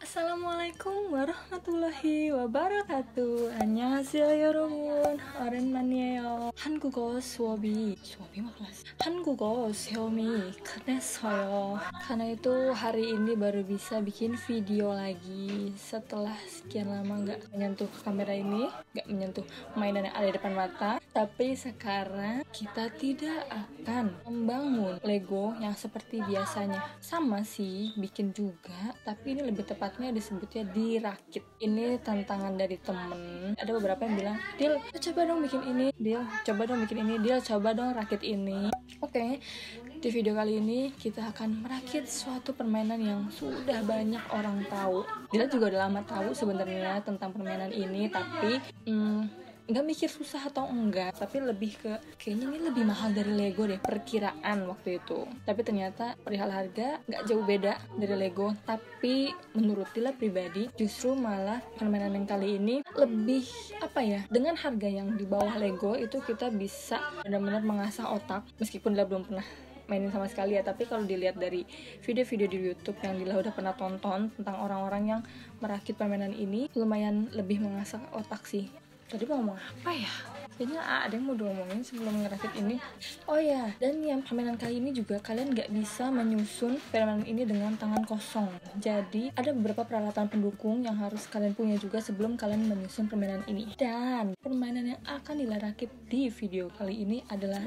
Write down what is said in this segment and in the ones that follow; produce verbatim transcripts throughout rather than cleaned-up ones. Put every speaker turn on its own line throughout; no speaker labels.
Assalamualaikum warahmatullahi wabarakatuh. 안녕하세요 여러분. 오랜만이에요. 한국어 수업이 수업이 malas. 한국어 시험이 끝났어요. Karena itu hari ini baru bisa bikin video lagi setelah sekian lama nggak menyentuh kamera ini, nggak menyentuh mainan yang ada di depan mata. Tapi sekarang kita tidak akan membangun Lego yang seperti biasanya. Sama sih, bikin juga, tapi ini lebih tepatnya disebutnya dirakit. Ini tantangan dari temen. Ada beberapa yang bilang, Dil, coba dong bikin ini. Dil, coba dong bikin ini. Dil, coba dong rakit ini. Oke, okay. Di video kali ini kita akan merakit suatu permainan yang sudah banyak orang tahu. Dila juga udah lama tahu sebenarnya tentang permainan ini, tapi hmm, nggak mikir susah atau enggak, tapi lebih ke kayaknya ini lebih mahal dari Lego deh, perkiraan waktu itu. Tapi ternyata perihal harga nggak jauh beda dari Lego, tapi menurut Dila pribadi justru malah permainan yang kali ini lebih apa ya, dengan harga yang di bawah Lego itu kita bisa benar-benar mengasah otak, meskipun Dila belum pernah mainin sama sekali ya, tapi kalau dilihat dari video-video di YouTube yang Dila udah pernah tonton tentang orang-orang yang merakit permainan ini, lumayan lebih mengasah otak sih. Tadi mau ngomong apa ya? Kayaknya ada yang mau diomongin sebelum ngerakit ini. Oh ya, dan yang permainan kali ini juga kalian nggak bisa menyusun permainan ini dengan tangan kosong. Jadi ada beberapa peralatan pendukung yang harus kalian punya juga sebelum kalian menyusun permainan ini. Dan permainan yang akan Dila rakit di video kali ini adalah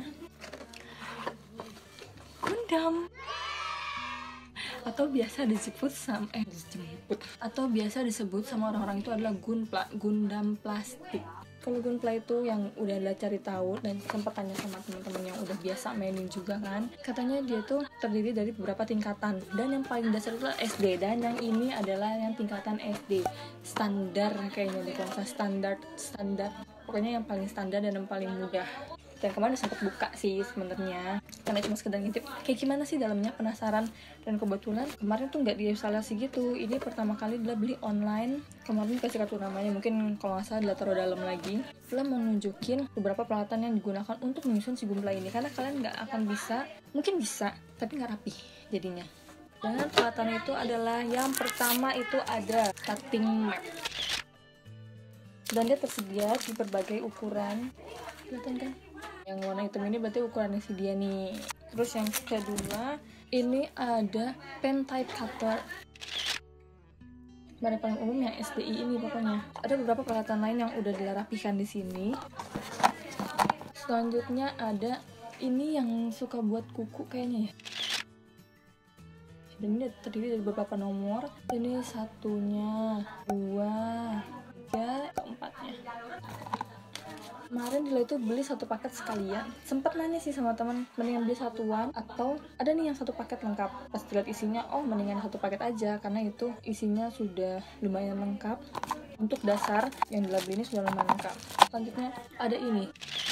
Gundam, atau biasa disebut sama eh disebut atau biasa disebut sama orang-orang itu adalah Gunpla, Gundam plastik. Kalau Gunpla itu yang udah Dila cari tahu dan sempat tanya sama teman-teman yang udah biasa mainin juga kan, katanya dia tuh terdiri dari beberapa tingkatan, dan yang paling dasar itu S D, dan yang ini adalah yang tingkatan S D standar kayaknya deh, kalau standar standar pokoknya yang paling standar dan yang paling mudah. Dan kemarin sempat buka sih sebenarnya, karena cuma sekedar ngintip kayak gimana sih dalamnya, penasaran. Dan kebetulan kemarin tuh nggak diinstalasi gitu, ini pertama kali Dila beli online. Kemarin kasih kartu namanya, mungkin kalau nggak salah Dila taruh dalam lagi. Dila mau nunjukin beberapa peralatan yang digunakan untuk menyusun si Gunpla ini, karena kalian nggak akan bisa, mungkin bisa tapi nggak rapi jadinya. Dan peralatan itu adalah yang pertama itu ada cutting mat, dan dia tersedia di berbagai ukuran, kelihatan kan? Yang warna hitam ini berarti ukurannya si dia nih. Terus yang kedua ini ada pen type cutter, barang paling umum yang S D I ini pokoknya. Ada beberapa peralatan lain yang udah dilarapikan di sini. Selanjutnya ada ini yang suka buat kuku kayaknya ya. Dan ini terdiri dari beberapa nomor. Ini satunya, dua, tiga, keempatnya. Kemarin Dila itu beli satu paket sekalian. Sempet nanya sih sama teman, mendingan beli satuan atau ada nih yang satu paket lengkap. Pas dilihat isinya, oh mendingan satu paket aja, karena itu isinya sudah lumayan lengkap. Untuk dasar yang Dila beli ini sudah lumayan lengkap. Selanjutnya ada ini.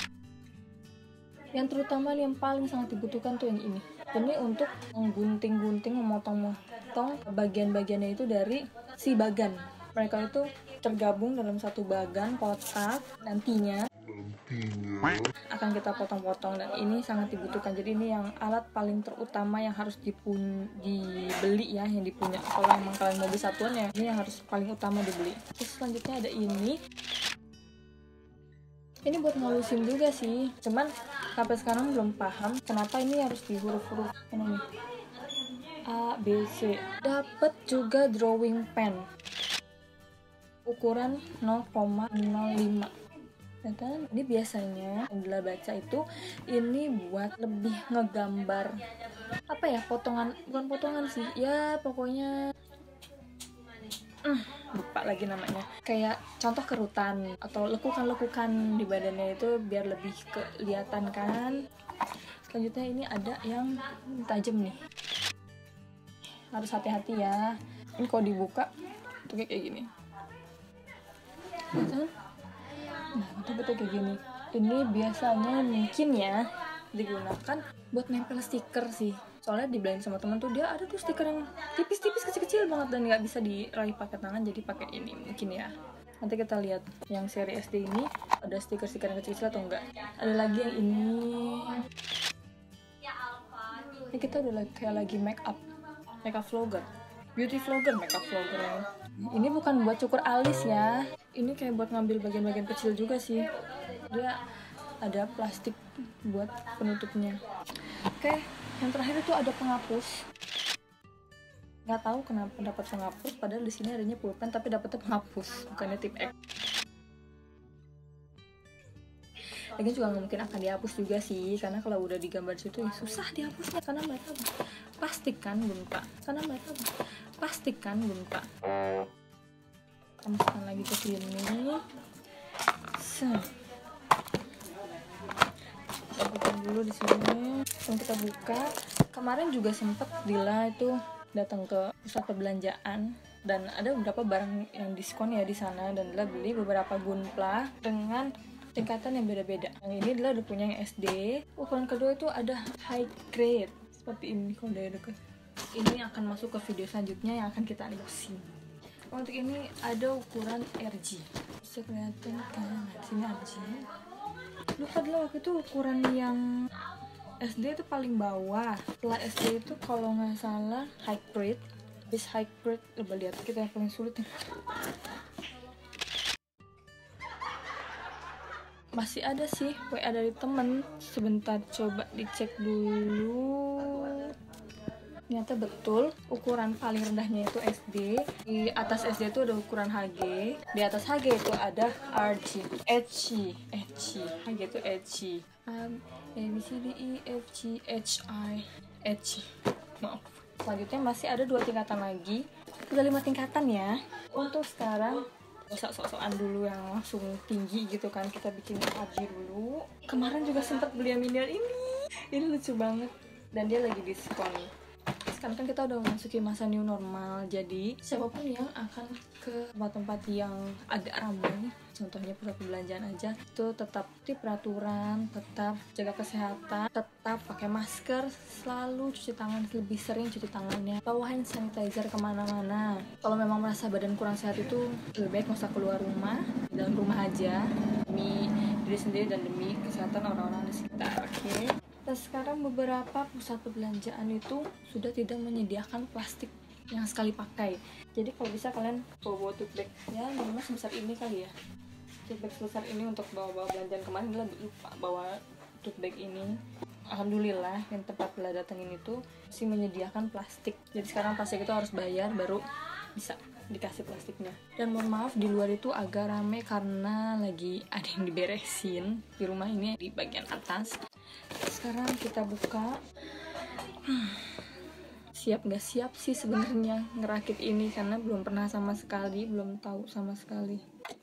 Yang terutama yang paling sangat dibutuhkan tuh yang ini. Ini untuk menggunting-gunting, memotong-motong bagian-bagiannya itu dari si bagan. Mereka itu tergabung dalam satu bagan kotak, nantinya akan kita potong-potong, dan ini sangat dibutuhkan. Jadi ini yang alat paling terutama yang harus dipun dibeli ya, yang dipunya. Kalau emang kalian mau beli satuan ya, ini yang harus paling utama dibeli. Terus selanjutnya ada ini. Ini buat ngalusin juga sih, cuman sampai sekarang belum paham kenapa ini harus di huruf-huruf ini nih. A, B, C. Dapat juga drawing pen ukuran nol koma nol lima. Dan ini biasanya yang Dila baca itu ini buat lebih ngegambar apa ya, potongan, bukan potongan sih ya, pokoknya hmm, lupa lagi namanya, kayak contoh kerutan atau lekukan-lekukan di badannya itu biar lebih kelihatan kan. Selanjutnya ini ada yang tajam nih, harus hati-hati ya, ini kalau dibuka tuh kayak gini. Betul? Nah, betul-betul kayak gini. Ini biasanya mungkin ya digunakan buat nempel stiker sih. Soalnya dibilangin sama teman tuh dia ada tuh stiker yang tipis-tipis kecil-kecil banget dan nggak bisa diraih pakai tangan, jadi pakai ini mungkin ya. Nanti kita lihat yang seri S D ini ada stiker-stiker yang kecil-kecil atau enggak. Ada lagi yang ini. Ini kita udah kayak lagi make up, make up vlogger. beauty vlogger, makeup vlogger. Ini bukan buat cukur alis ya, ini kayak buat ngambil bagian-bagian kecil juga sih. Dia ada plastik buat penutupnya. Oke, yang terakhir itu ada penghapus. Nggak tahu kenapa dapat penghapus, padahal di sini adanya pulpen tapi dapetnya penghapus, bukannya tip X. Lagi juga nggak mungkin akan dihapus juga sih, karena kalau udah digambar situ ya susah dihapusnya, karena mereka plastik kan bun pak, karena mereka plastik kan bun pak. Kita masukkan lagi ke sini. Set. Kita buka dulu di sini. Langsung kita buka. Kemarin juga sempet Dila itu datang ke pusat perbelanjaan dan ada beberapa barang yang diskon ya di sana, dan Dila beli beberapa gunpla dengan tingkatan yang beda-beda. Yang ini Dila udah punya yang S D. Ukuran kedua itu ada high grade seperti ini kalau dari dekat. Ini akan masuk ke video selanjutnya yang akan kita unboxing. Untuk ini ada ukuran R G. Bisa kelihatan kan? Di sini R G. Lupa Dila waktu itu ukuran yang S D itu paling bawah. Setelah S D itu kalau nggak salah high grade. Habis high grade, coba lihat kita yang paling sulit nih. Masih ada sih W A dari temen. Sebentar coba dicek dulu. Ternyata betul ukuran paling rendahnya itu S D. Di atas S D itu ada ukuran H G. Di atas H G itu ada R G, H G, H G. H G itu H G. Um, A B C D E F G H I H G. Maaf. Selanjutnya masih ada dua tingkatan lagi. Udah lima tingkatan ya. Untuk sekarang usah sok-sokan dulu yang langsung tinggi gitu kan, kita bikin R G dulu. Kemarin juga sempat beli yang minion ini. Ini lucu banget dan dia lagi diskon. Sekarang kan kita udah memasuki masa new normal, jadi siapapun yang akan ke tempat-tempat yang agak ramai, contohnya pusat perbelanjaan aja, itu tetap di peraturan, tetap jaga kesehatan, tetap pakai masker, selalu cuci tangan, lebih sering cuci tangannya, bawa hand sanitizer kemana-mana. Kalau memang merasa badan kurang sehat itu lebih baik nggak usah keluar rumah, di dalam rumah aja, demi diri sendiri dan demi kesehatan orang-orang di sekitar. Oke. Okay? Dan sekarang beberapa pusat perbelanjaan itu sudah tidak menyediakan plastik yang sekali pakai. Jadi kalau bisa kalian bawa-bawa tote bag ya, minimal sebesar ini kali ya. Tote bag sebesar ini untuk bawa-bawa belanjaan. Kemarin Dila lupa bawa tote bag ini. Alhamdulillah yang tempat Dila datengin itu masih menyediakan plastik. Jadi sekarang plastik itu harus bayar baru bisa dikasih plastiknya. Dan mohon maaf di luar itu agak rame karena lagi ada yang diberesin di rumah ini di bagian atas. Sekarang kita buka. hmm. Siap nggak siap sih sebenarnya ngerakit ini, karena belum pernah sama sekali, belum tahu sama sekali.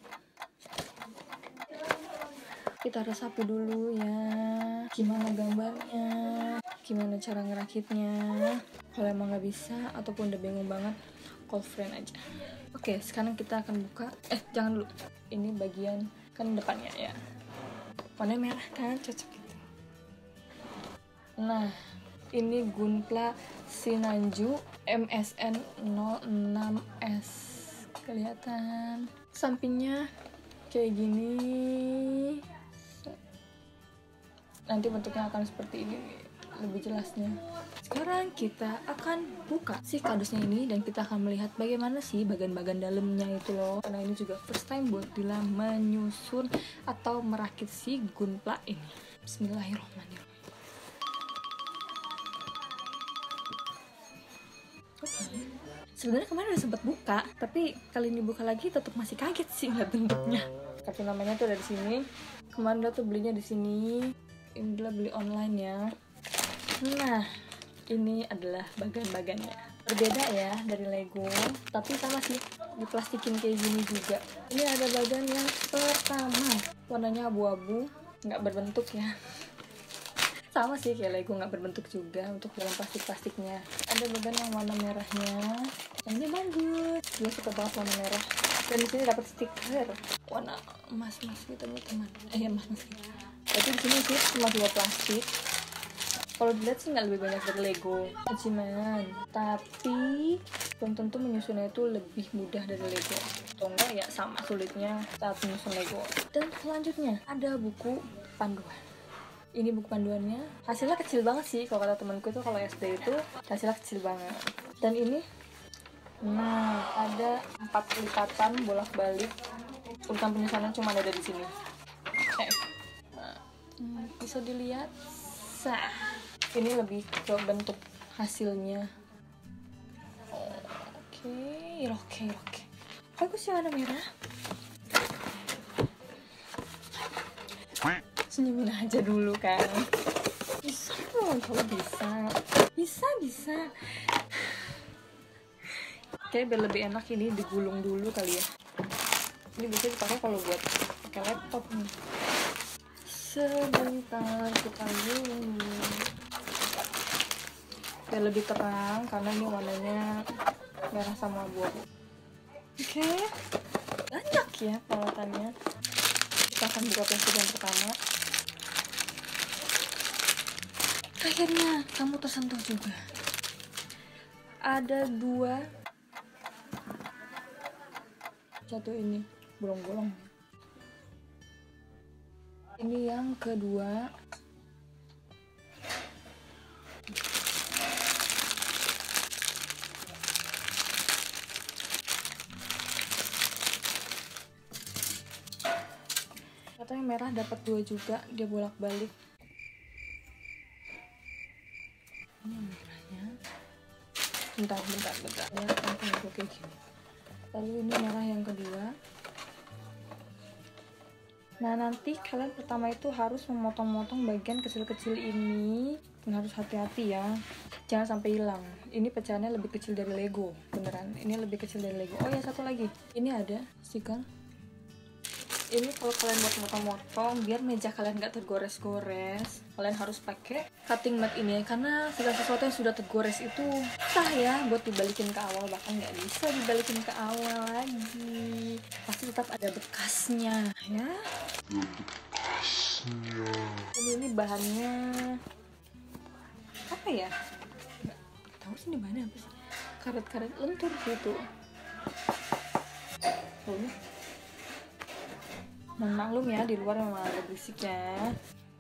Kita resapi dulu ya, gimana gambarnya, gimana cara ngerakitnya. Kalau emang nggak bisa ataupun udah bingung banget, call friend aja. Oke, sekarang kita akan buka. Eh, jangan dulu. Ini bagian kan depannya ya. Warna merah kan, cocok gitu. Nah, ini gunpla Sinanju M S N nol enam S. Kelihatan. Sampingnya kayak gini. Nanti bentuknya akan seperti ini, lebih jelasnya. Sekarang kita akan buka si kardusnya ini dan kita akan melihat bagaimana sih bagian-bagian dalamnya itu loh. Karena ini juga first time buat Dila menyusun atau merakit si gunpla ini. Bismillahirrahmanirrahim. Okay. Sebenarnya kemarin udah sempat buka, tapi kali ini buka lagi tetap masih kaget sih ngeliat bentuknya. Kartu namanya tuh ada di sini. Kemarin udah tuh belinya di sini. Ini adalah beli online ya. Nah, ini adalah bagian-bagiannya. Berbeda ya dari Lego, tapi sama sih, diplastikin kayak gini juga. Ini ada bagian yang pertama, warnanya abu-abu, nggak berbentuk ya. Sama sih kayak Lego, nggak berbentuk juga untuk dalam plastik-plastiknya. Ada bagian yang warna merahnya, yang ini bagus. Gue suka banget warna merah. Dan di sini dapat stiker warna emas-emas gitu teman. Eh ya emas-emas gitu. Tapi di sini sih cuma dua plastik. Kalau dilihat sih nggak lebih banyak dari Lego, cuman tapi belum tentu menyusunnya itu lebih mudah dari Lego. Atau enggak ya sama sulitnya saat menyusun Lego. Dan selanjutnya ada buku panduan. Ini buku panduannya. Hasilnya kecil banget sih kalau kata temanku itu, kalau S D itu hasilnya kecil banget. Dan ini Nah, ada empat lipatan bolak-balik. Urutan penyesalan cuma ada di sini. Eh. Nah, bisa dilihat. Sah. Ini lebih ke bentuk hasilnya. Oke, oke, oke. Bagus ya warna merah. Senyumin aja dulu kan. Bisa loh, kalau bisa. Bisa, bisa. Oke, biar lebih enak ini digulung dulu kali ya. Ini bisa dipakai kalau buat pakai laptop nih. Sebentar kita gulung. Biar lebih terang karena ini warnanya merah sama abu-abu. Oke, banyak ya perawatannya. Kita akan buka plastik yang pertama. Akhirnya kamu tersentuh juga. Ada dua. Satu ini bolong-bolong. Ini yang kedua. Katanya merah dapat dua juga, dia bolak-balik. Ini merahnya. Bentar, bentar, bentar. Ya, kan kayak gini. Lalu ini merah yang kedua. Nah, nanti kalian pertama itu harus memotong-motong bagian kecil-kecil ini. Dan harus hati-hati ya, jangan sampai hilang. Ini pecahannya lebih kecil dari Lego, beneran. Ini lebih kecil dari Lego. Oh ya, satu lagi. Ini ada stiker. Ini kalau kalian buat motong-motong biar meja kalian nggak tergores-gores, kalian harus pakai cutting mat ini, karena segala sesuatu yang sudah tergores itu susah ya buat dibalikin ke awal, bahkan nggak bisa dibalikin ke awal lagi, pasti tetap ada bekasnya ya. Bekasnya. Ini ini bahannya apa ya? Nggak tahu sih ini bahannya apa sih? Karet-karet lentur gitu. Oh. Mohon maklum ya, di luar memang ada berisiknya.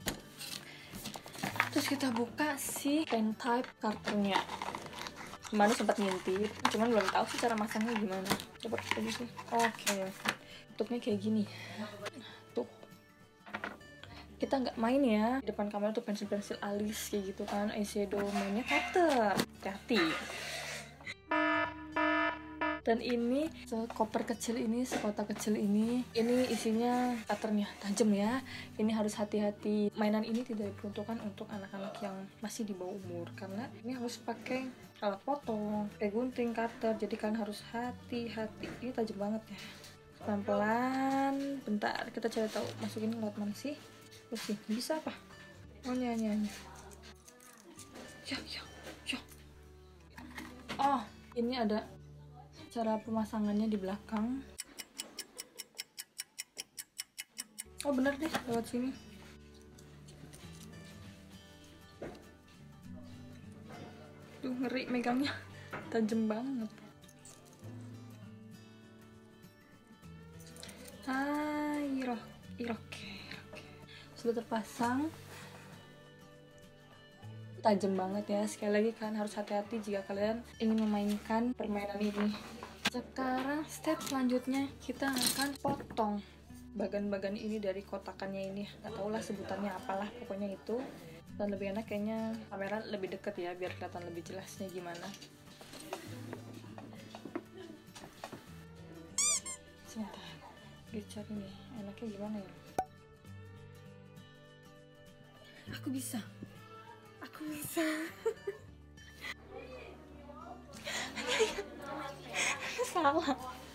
Terus kita buka si pen type karternya. Kemarin sempat ngintip, cuman belum tahu sih cara masangnya gimana. Coba kita bisa. Oke, bentuknya kayak gini. Tuh, kita nggak main ya. Di depan kamera tuh pensil-pensil alis kayak gitu kan, eyeshadow, mainnya cutter. Hati-hati. Dan ini sekoper kecil ini, sekotak kecil ini, ini isinya cutternya tajam ya. Ini harus hati-hati. Mainan ini tidak diperuntukkan untuk anak-anak yang masih di bawah umur, karena ini harus pakai alat potong, kayak gunting, cutter. Jadi kan harus hati-hati. Ini tajam banget ya. Pelan-pelan. Bentar, kita cari tahu masukin lewat mana sih. Terus sih, bisa apa? Oh, nyanyi nyanyi. Ya, ya, ya. Oh, ini ada cara pemasangannya di belakang. Oh bener deh, lewat sini. Tuh ngeri megangnya, tajam banget. Ah, irok, irok, sudah terpasang. Tajam banget ya. Sekali lagi kalian harus hati-hati jika kalian ingin memainkan permainan ini. Sekarang step selanjutnya kita akan potong bagan-bagan ini dari kotakannya ini. Gak tau lah sebutannya apalah, pokoknya itu. Dan lebih enak kayaknya kamera lebih deket ya, biar kelihatan lebih jelasnya gimana. Sebentar, gecer ini enaknya gimana ya? Aku bisa, aku bisa. Salah.